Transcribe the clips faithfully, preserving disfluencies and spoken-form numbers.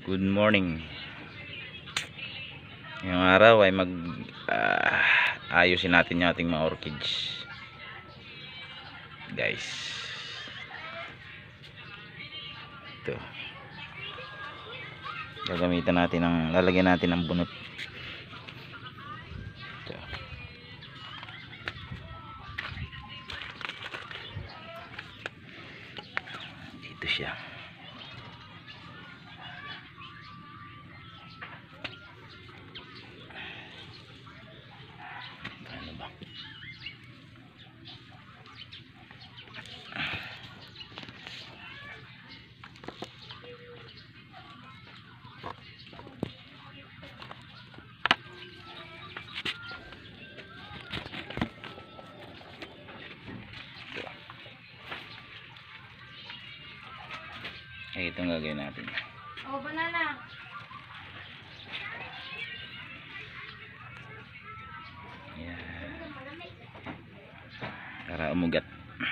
Good morning. Ngayong araw ay mag uh, ayusin natin yung ating mga orchids, guys. Ito. Gagamitan natin ng lalagyan natin ng bunot. Ito. Dito siya. Ay, itong gagawin natin. Oh, banana. Ayan. Para umugat.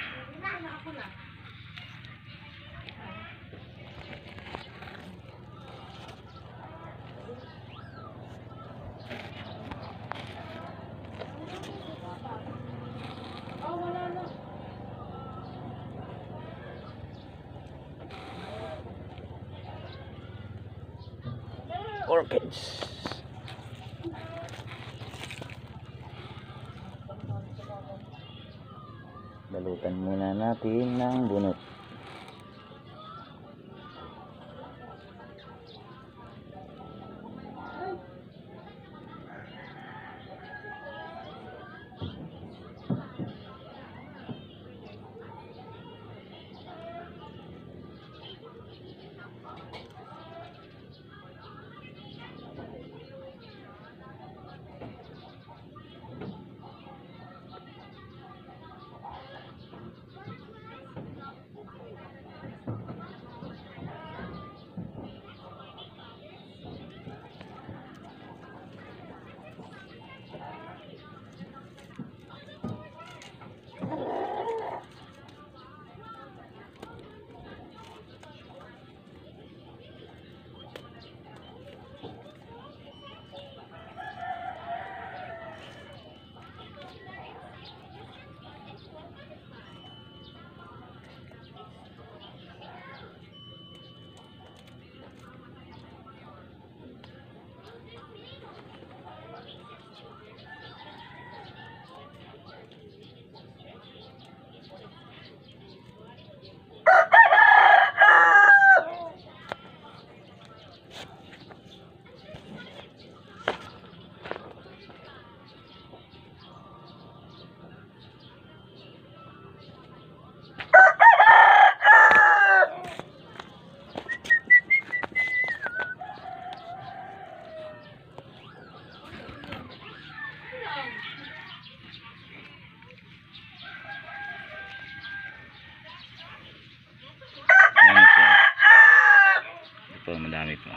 Orchids. Balutan muna natin ng bunot. Ano siya? Ito, madami pa.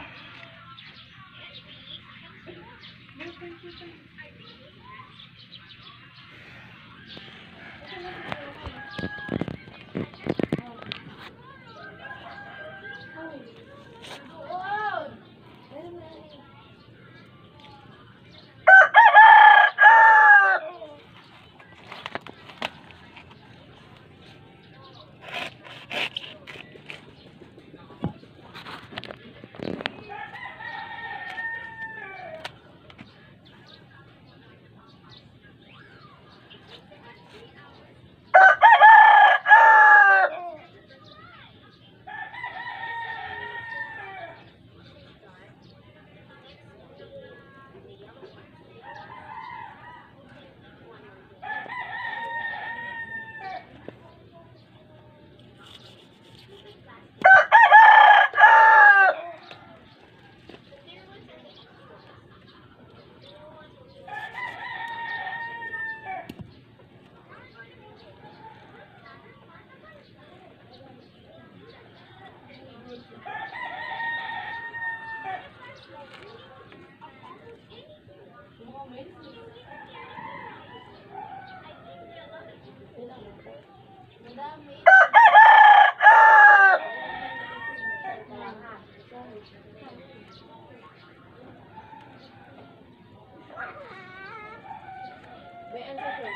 May ano siya?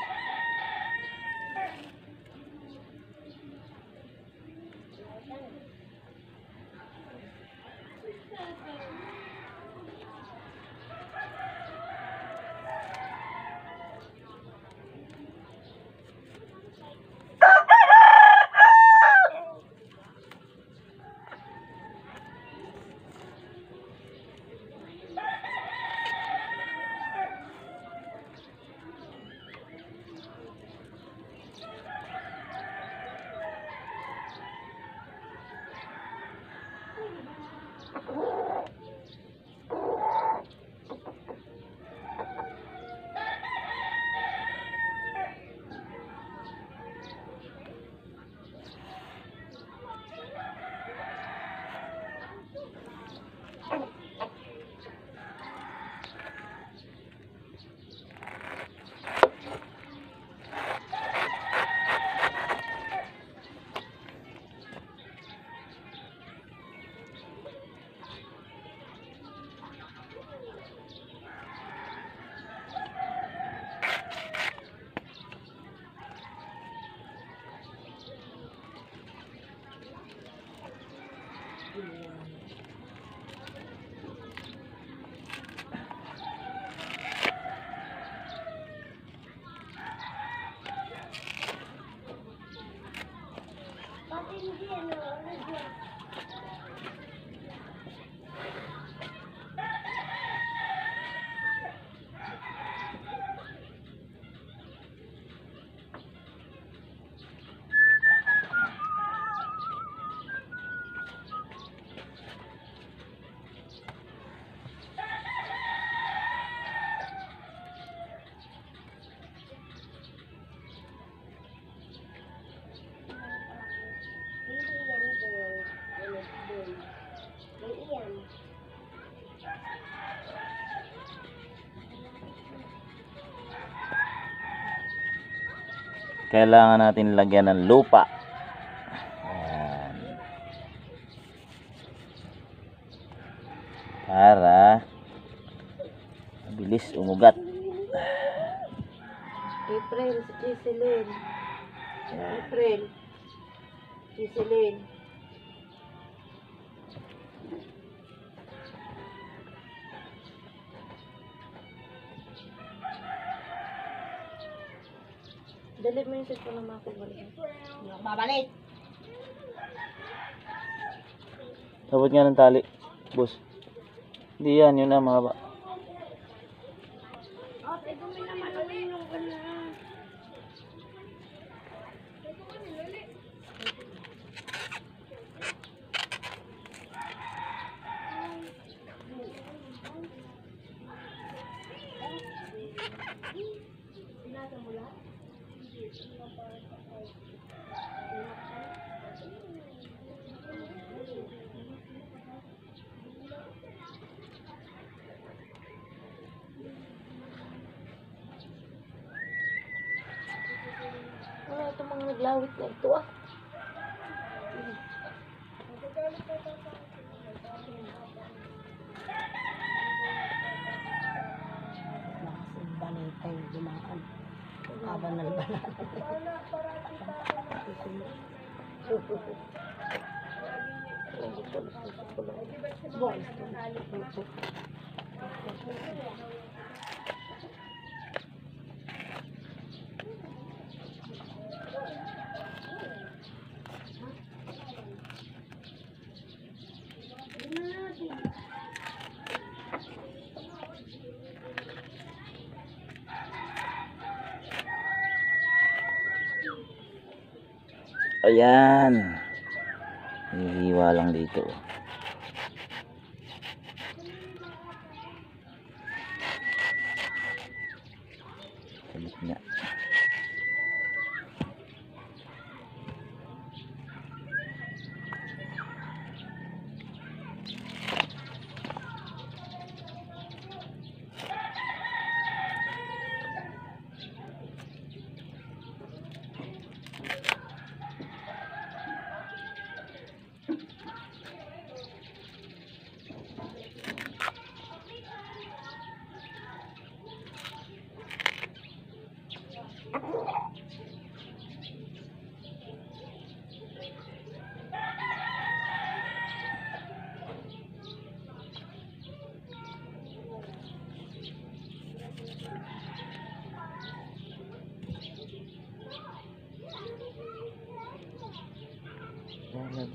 Kailangan natin lagyan ng lupa. Ayan. Para mabilis umugat. April, si Chiselin. April. Chiselin. Dali mo yung cellphone ng mga kubalik. Hindi ako babalik. Sabot nga ng tali, boss. Hindi yan, yun na mga ba. Oh, pwede mo naman ang inyong gana. Ano ito mga naglawit na ito ah. Balitay dumaan. Kaban na labanan. Ayan. Hihiwa lang dito. Sabit niya.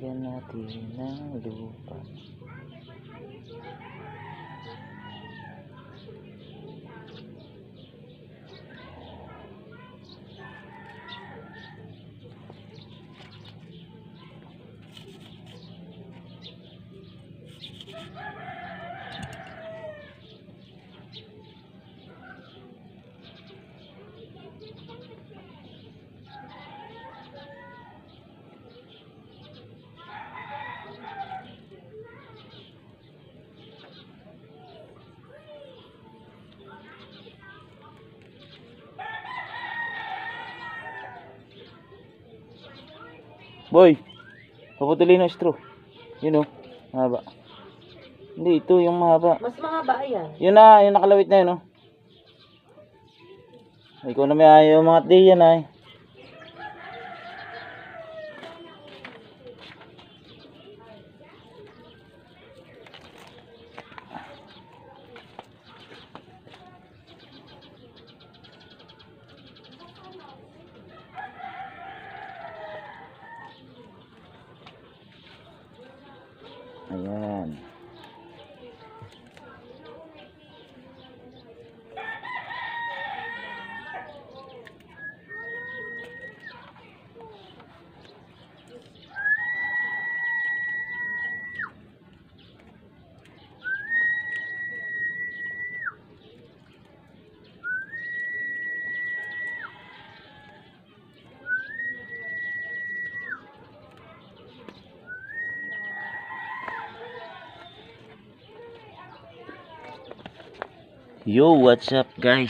Lagyan natin ng lupa. Boy, paputulin ng straw. Yun o, mahaba. Hindi, ito yung mahaba. Mas mahaba yan. Yun na, yung nakalawit na yun o. Ikaw na may ayaw mga day yan ay. Ayan. Yo, what's up guys?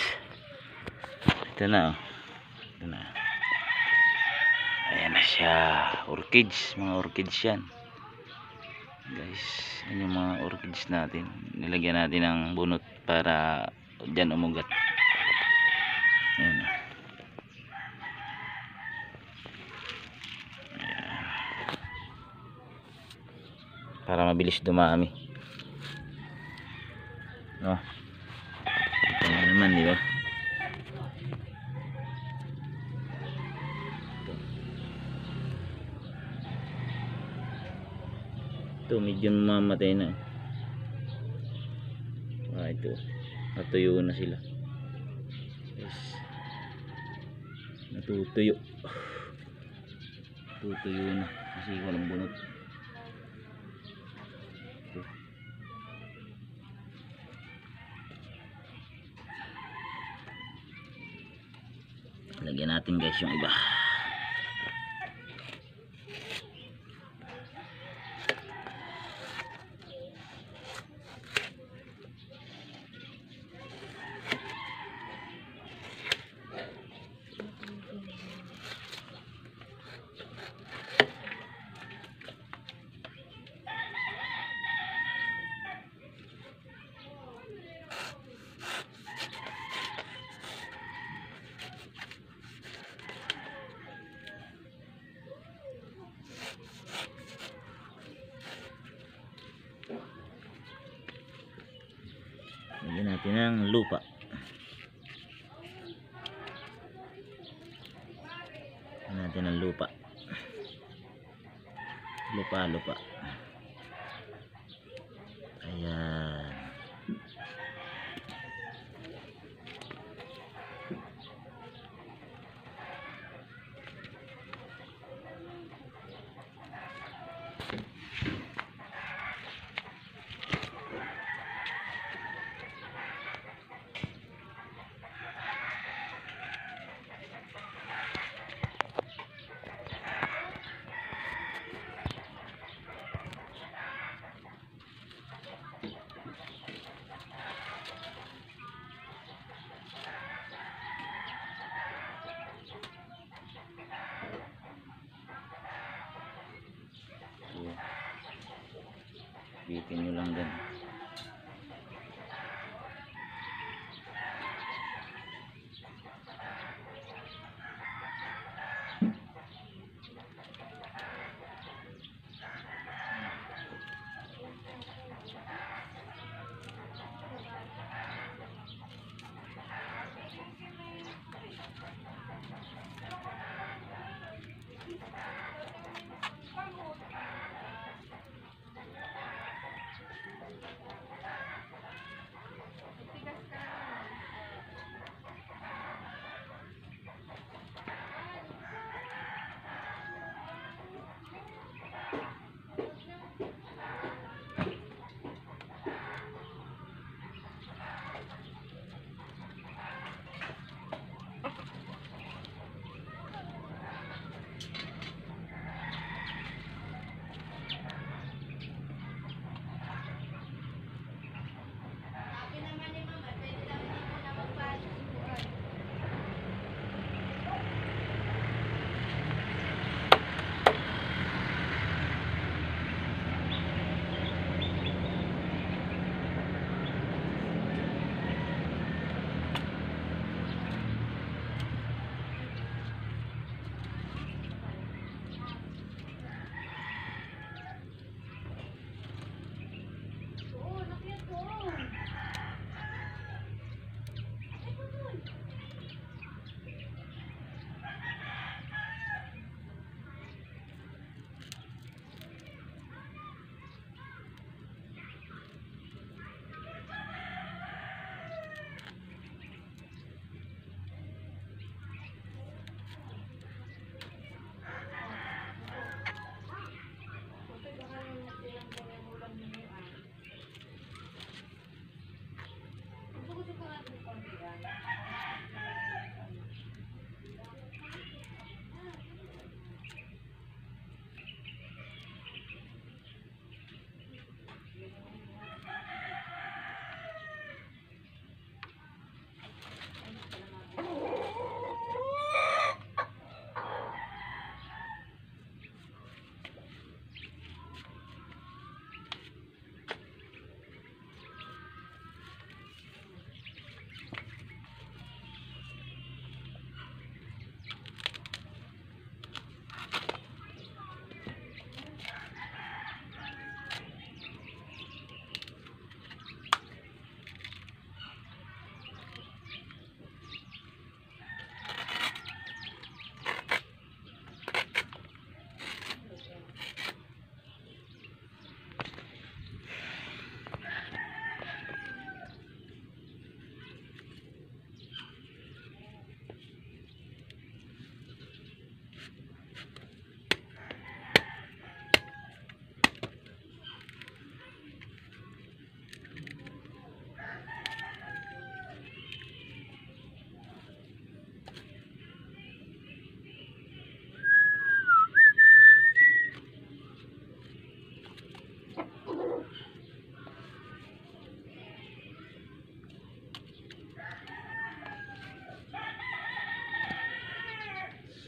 Ito na oh. Ito na. Ayan na siya. Orchids, mga orchids yan. Guys, yan yung mga orchids natin. Nilagyan natin ng bunot para dyan umugat. Ayan. Ayan. Para mabilis dumami. No. Ito na naman, di ba? Ito, medyo mamatay na. Ah, ito. Natuyo na sila. Yes. Natutuyo. Natutuyo na. Kasi walang bunot. Ito. Lagyan natin guys yung iba. Lagyan natin ng lupa. Lagyan natin ng lupa. Lupa, lupa. Ayan. Bitin nyo lang din.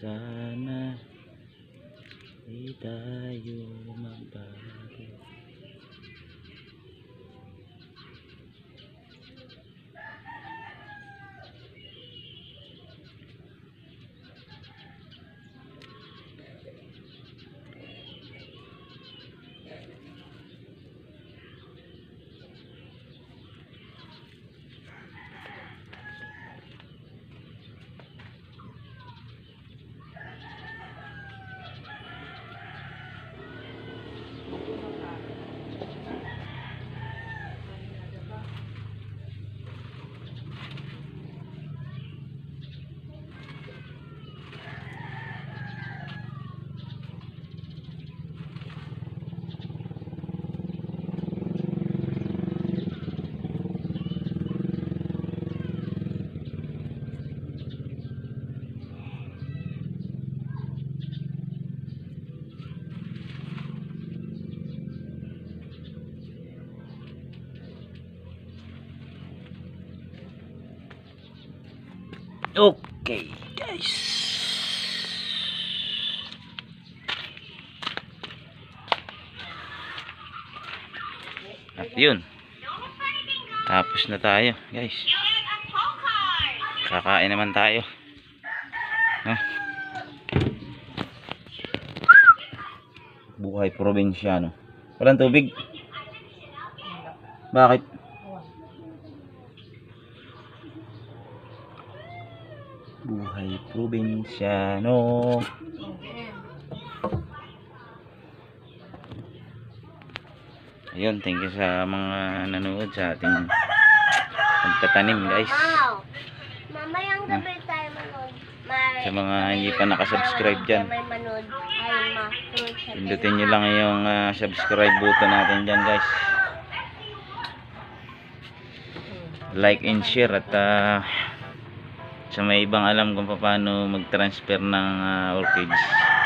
Sana di tayo magbago. Okay, guys. At yun. Tapos na tayo, guys. Kakain naman tayo. Ha? Buhay probinsyano. Walang tubig? Bakit? Buhay probinsyano. Ayun, thank you sa mga nanood sa ating pagtatanim, guys. Wow! Mamayang gabi tayo manood. May, Sa mga hindi pa nakasubscribe dyan, may manood ay ma-fruit sa pindutin nyo lang yung uh, subscribe button natin dyan, guys. Like and share at uh, sa may ibang alam kung paano mag-transfer ng uh, orchids,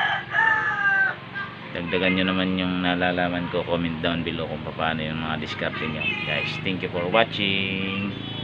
dagdagan nyo naman yung nalalaman ko. Comment down below kung paano yung mga discarte nyo, guys. Thank you for watching.